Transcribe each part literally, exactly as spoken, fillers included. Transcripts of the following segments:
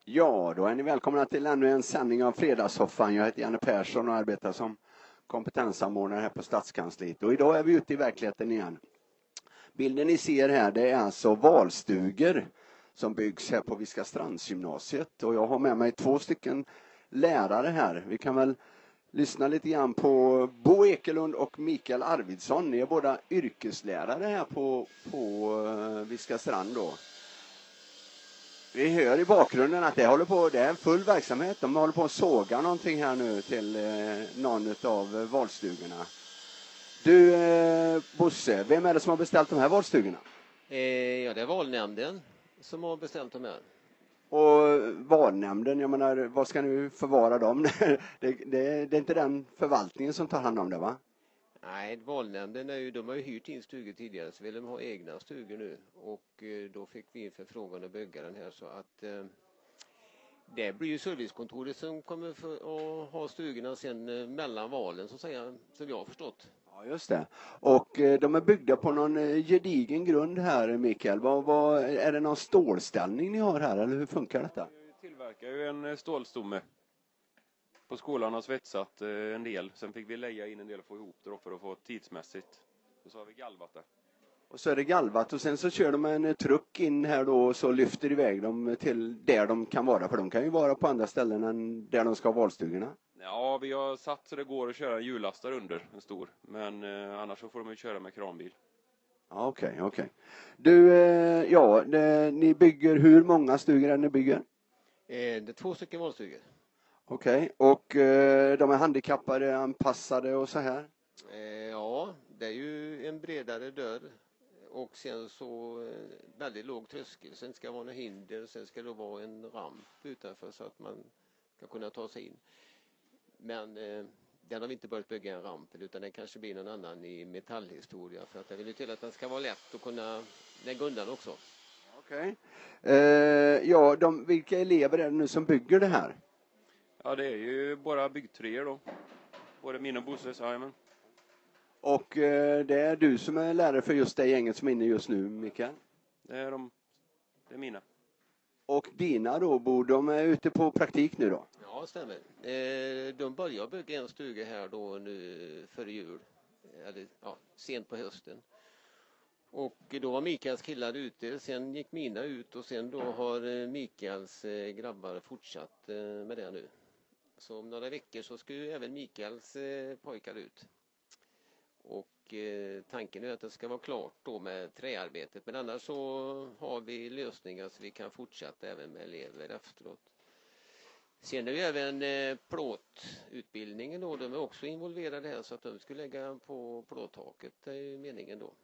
Ja, då är ni välkomna till ännu en sändning av Fredagssoffan. Jag heter Janne Persson och arbetar som kompetenssamordnare här på Stadskansliet. Och idag är vi ute i verkligheten igen. Bilden ni ser här, det är alltså valstugor som byggs här på Viskastrandsgymnasiet. Och jag har med mig två stycken lärare här. Vi kan väl lyssna lite grann på Bo Ekelund och Mikael Arvidsson. Ni är båda yrkeslärare här på, på Viskastrand då. Vi hör i bakgrunden att det håller på, det är en full verksamhet. De håller på att såga någonting här nu till eh, någon av valstugorna. Du eh, Bosse, vem är det som har beställt de här valstugorna? Eh, ja, det är valnämnden som har beställt de här. Och valnämnden, jag menar, vad ska ni förvara dem? det, det, det är inte den förvaltningen som tar hand om det, va? Nej, valnämnden är ju, de har ju hyrt in stugor tidigare, så vill de ha egna stugor nu. Och eh, då fick vi in förfrågan att bygga den här, så att eh, det blir ju servicekontoret som kommer för att ha stugorna sen eh, mellan valen, så att säga, som jag har förstått. Ja, just det. Och eh, de är byggda på någon eh, gedigen grund här, Mikael. Vad, vad, är det någon stålställning ni har här, eller hur funkar detta? Vi tillverkar ju en stålstomme. På skolan har svetsat eh, en del. Sen fick vi lägga in en del och få ihop det då för att få tidsmässigt. Och så har vi galvat det. Och så är det galvat och sen så kör de en truck in här då och så lyfter iväg dem till där de kan vara. För de kan ju vara på andra ställen än där de ska ha valstugorna. Ja, vi har satt så det går att köra en hjullastare under, en stor. Men eh, annars så får de ju köra med kranbil. Ja, okej, okay, okej. Okay. Du, eh, ja, det, ni bygger, hur många stugor är ni bygger? Eh, det är två stycken valstugor. Okej, okay. Och eh, de är handikappade, anpassade och så här? Eh, ja, det är ju en bredare dörr. Och sen så eh, väldigt låg tröskel. Sen ska det vara några hinder. Sen ska det vara en ramp utanför så att man ska kunna ta sig in. Men eh, den har vi inte börjat bygga en ramp, utan den kanske blir någon annan i metallhistoria. För att jag vill ju till att den ska vara lätt att kunna lägga undan också. Okej. Okay. Eh, ja, de, vilka elever är det nu som bygger det här? Ja, det är ju bara byggtreor då. Både min och Bosses, jajamän. Och eh, det är du som är lärare för just det gänget som är inne just nu, Mikael? Det är de, det är mina. Och dina då, Bo, de är ute på praktik nu då? Ja, stämmer. Eh, de börjar bygga en stuga här då nu före jul. Eller ja, sent på hösten. Och då var Mikaels killar ute, sen gick mina ut och sen då har Mikaels eh, grabbar fortsatt eh, med det nu. Så om några veckor så ska ju även Mikaels eh, pojkar ut. Och eh, tanken är att det ska vara klart då med träarbetet. Men annars så har vi lösningar så vi kan fortsätta även med elever efteråt. Sen är ju även eh, plåtutbildningen då, de är också involverade här så att de skulle lägga på plåttaket, det är ju meningen då.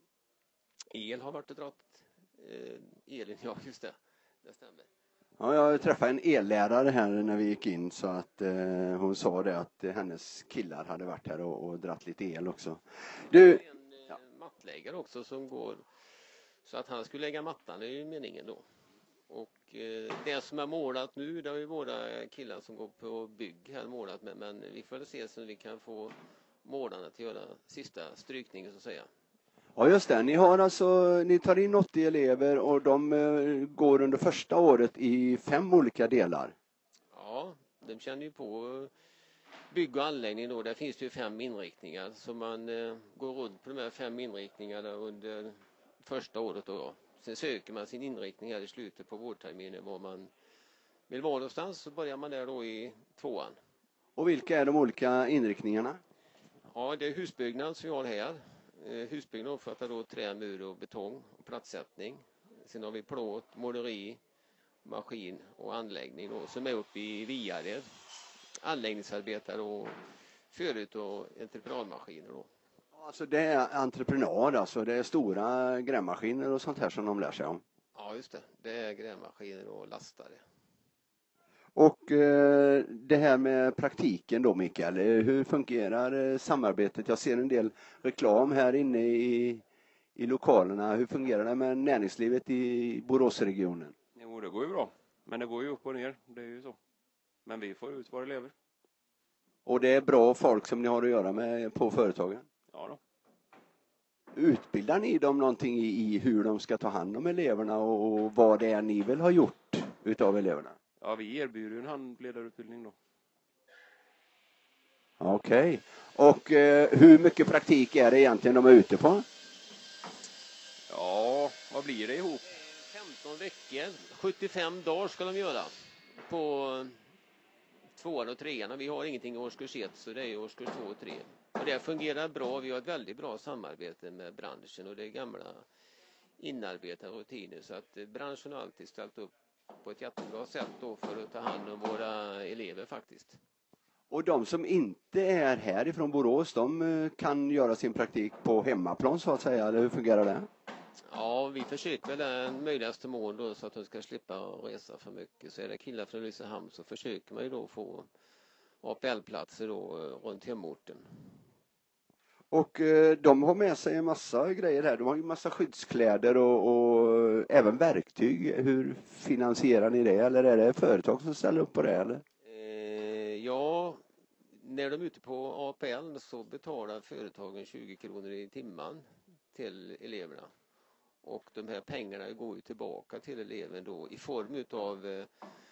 El har varit och dratt, eh, elen, ja just det, det stämmer. Ja, jag träffade en ellärare här när vi gick in så att eh, hon sa det att eh, hennes killar hade varit här och, och dratt lite el också. Du, det är en eh, ja. mattläggare också som går så att han skulle lägga mattan, det är ju meningen då. Och eh, det som är målat nu, det är ju våra killar som går på bygg här målat med, men vi får se så vi kan få målarna till att göra sista strykningen så att säga. Ja just det, ni har alltså, ni tar in åttio elever och de eh, går under första året i fem olika delar. Ja, de känner ju på bygg och anläggning då, där finns det ju fem inriktningar så man eh, går runt på de här fem inriktningarna under första året då. Sen söker man sin inriktning här i slutet på vårterminen var man vill vara någonstans, så börjar man där då i tvåan. Och vilka är de olika inriktningarna? Ja, det är husbyggnad som vi har här. Husbyggnad omfattar då trä, mur och betong och plattsättning. Sen har vi plåt, måleri, maskin och anläggning då, som är uppe i Viared. Anläggningsarbetare och förut och entreprenadmaskiner då. Alltså det är entreprenad, alltså det är stora grävmaskiner och sånt här som de lär sig om. Ja just det, det är grävmaskiner och lastare. Och eh, det här med praktiken då Mikael, hur fungerar eh, samarbetet? Jag ser en del reklam här inne i, i lokalerna. Hur fungerar det med näringslivet i Boråsregionen? Jo, det går ju bra. Men det går ju upp och ner, det är ju så. Men vi får ut våra elever. Och det är bra folk som ni har att göra med på företagen? Ja då. Utbildar ni dem någonting i, i hur de ska ta hand om eleverna och vad det är ni vill ha gjort utav eleverna? Ja, vi erbjuder en handledarutbildning då. Okej. Och eh, hur mycket praktik är det egentligen de är ute på? Ja, vad blir det ihop? femton veckor, sjuttiofem dagar ska de göra på tvåan och trean. Och vi har ingenting i årskurs ett, så det är årskurs två och tre. Och det fungerar bra. Vi har ett väldigt bra samarbete med branschen och det är gamla inarbetade rutiner. Så att branschen har alltid ställt upp på ett jättebra sätt då för att ta hand om våra elever faktiskt. Och de som inte är härifrån Borås, de eh, kan göra sin praktik på hemmaplan så att säga, eller hur fungerar det? Ja, vi försöker väl den möjligaste mån då så att de ska slippa resa för mycket. Så är det killar från Ulricehamn så försöker man ju då få A P L-platser då runt hemorten. Och eh, de har med sig en massa grejer här. De har ju massa skyddskläder och, och även verktyg. Hur finansierar ni det? Eller är det företag som ställer upp på det? Eller? Eh, ja, när de är ute på A P L så betalar företagen tjugo kronor i timmen till eleverna. Och de här pengarna går ju tillbaka till eleven då i form av eh,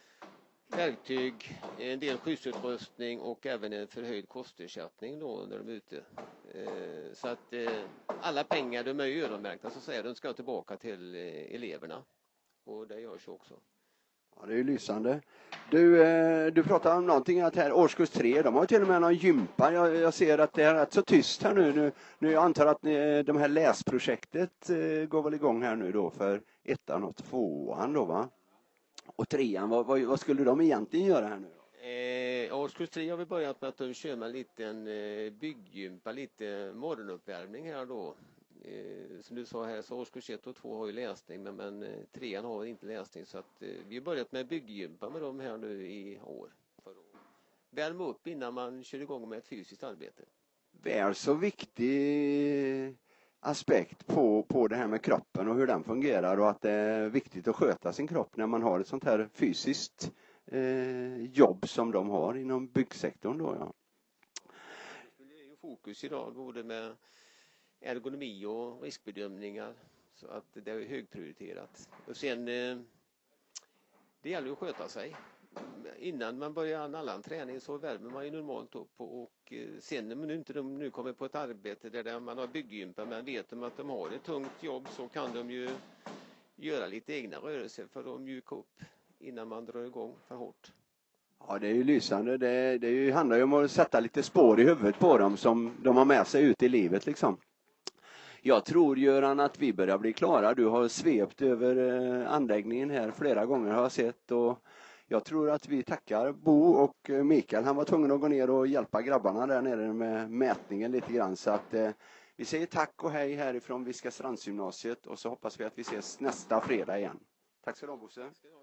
verktyg, en del skyddsutrustning och även en förhöjd kostersättning då när de är ute. Eh, så att eh, alla pengar de är öronmärkta så säger de ska tillbaka till eh, eleverna. Och det görs också. Ja, det är ju lysande. Du, eh, du pratar om någonting att här årskurs tre, de har till och med någon gympa. Jag, jag ser att det är rätt så tyst här nu. Nu, nu jag antar att ni, de här läsprojektet eh, går väl igång här nu då för ettan och tvåan då va? Och trean, vad, vad, vad skulle de egentligen göra här nu då? Eh, årskurs tre har vi börjat med att de kör med en liten eh, bygggympa, lite morgonuppvärmning här då. Eh, som du sa här så årskurs ett och två har ju läsning men, men eh, trean har inte läsning så att eh, vi har börjat med bygggympa med dem här nu i år. För att värma upp innan man kör igång med ett fysiskt arbete. Väl så viktig aspekt på, på det här med kroppen och hur den fungerar och att det är viktigt att sköta sin kropp när man har ett sånt här fysiskt eh, jobb som de har inom byggsektorn då ja. Det är ju fokus idag både med ergonomi och riskbedömningar så att det är högprioriterat. Och sen eh, det gäller att sköta sig. Innan man börjar en annan träning så värmer man ju normalt upp och sen när man inte de nu kommer på ett arbete där man har bygggympa men vet de att de har ett tungt jobb så kan de ju göra lite egna rörelser för att mjuka upp innan man drar igång för hårt. Ja, det är ju lysande. Det, det är ju, handlar ju om att sätta lite spår i huvudet på dem som de har med sig ut i livet liksom. Jag tror Göran att vi börjar bli klara. Du har svept över anläggningen här flera gånger har jag sett och jag tror att vi tackar Bo och Mikael. Han var tvungen att gå ner och hjälpa grabbarna där nere med mätningen lite grann. Så att eh, vi säger tack och hej härifrån Viskastrandsgymnasiet och så hoppas vi att vi ses nästa fredag igen. Tack så du ha Bosse.